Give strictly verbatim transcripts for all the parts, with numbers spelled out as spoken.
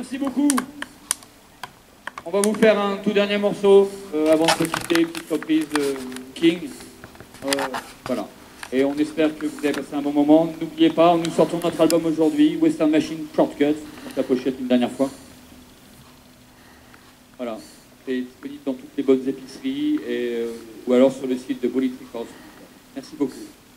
Merci beaucoup. On va vous faire un tout dernier morceau euh, avant de se quitter, petite reprise de King. Euh, voilà. Et on espère que vous avez passé un bon moment. N'oubliez pas, nous sortons notre album aujourd'hui, Western Machine Shortcuts, la pochette une dernière fois. Voilà. C'est disponible dans toutes les bonnes épiceries et, euh, ou alors sur le site de Bullet Records. Merci beaucoup.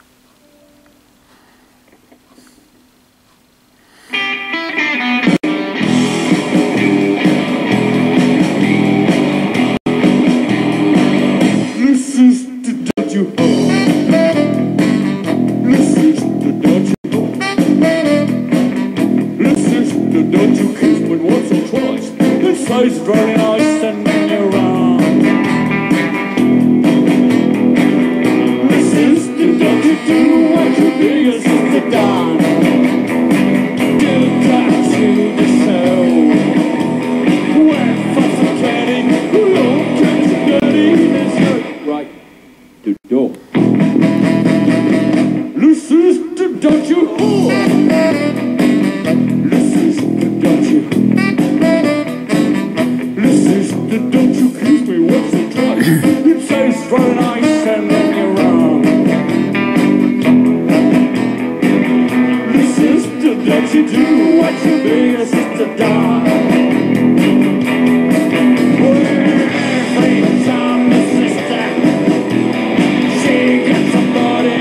It's very nice and then you're wrong. This is the don't you do what you big as the dawn. Get back to the show. Where fuss and candy, who don't catch dirty is your right the door. This is the don't you whore. This is the don't you. Don't you kiss me once or twice. It says very nice and then you're wrong. This is the that you do what you be a sister dog. Every time the sister she gets somebody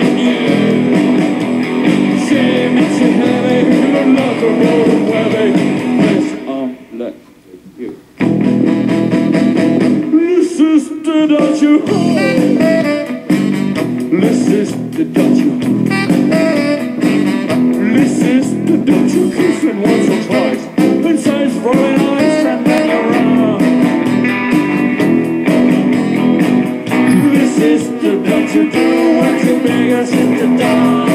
new, she makes you heavy, you love the road where they place on left you. Don't you? This is the don't you? This is the don't you kissing once or twice. It says very nice and then you're wrong. This is the don't you do what you beg us in the dark.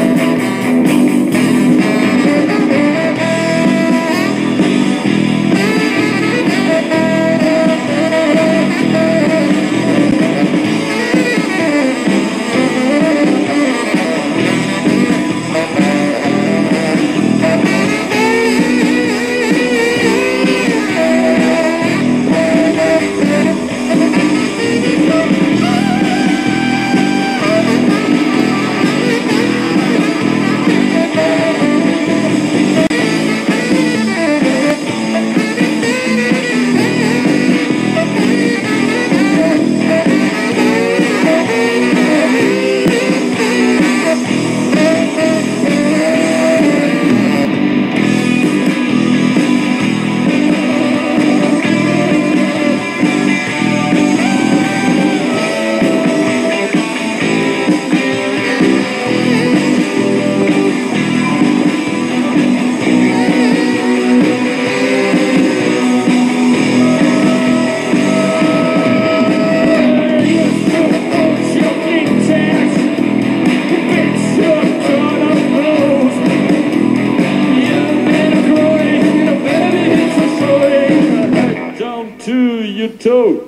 To your toe.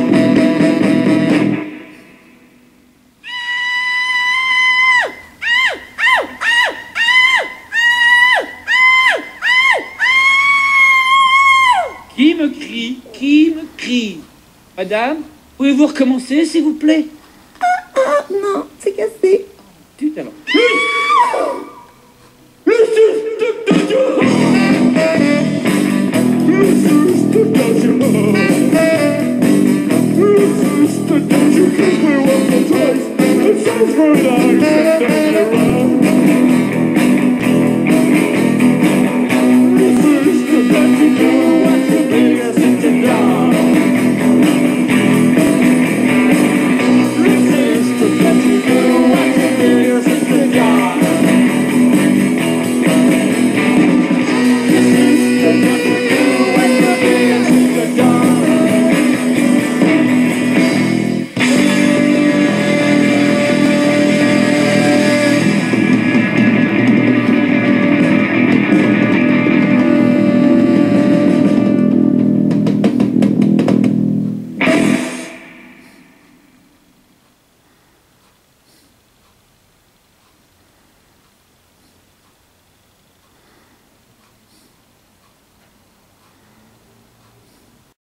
Qui me crie? Qui me crie? Madame, pouvez-vous recommencer, s'il vous plaît? Ah, ah, non, c'est cassé. Tu alors. Don't you kiss me once or twice? It sounds very nice and then you're right.